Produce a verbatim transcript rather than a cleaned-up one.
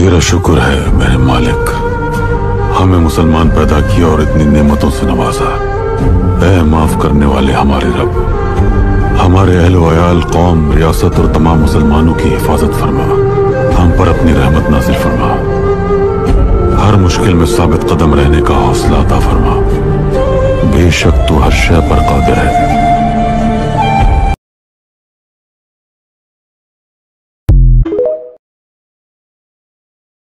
तेरा शुक्र है मेरे मालिक, हमें मुसलमान पैदा किया और इतनी नेमतों से नवाजा। ऐ माफ करने वाले हमारे रब, हमारे अहल वयाल, कौम, रियासत और तमाम मुसलमानों की हिफाजत फरमा। हम पर अपनी रहमत नाजिल फरमा। हर मुश्किल में साबित कदम रहने का हौसला अता फरमा। बेशक तू हर शय पर कादिर है।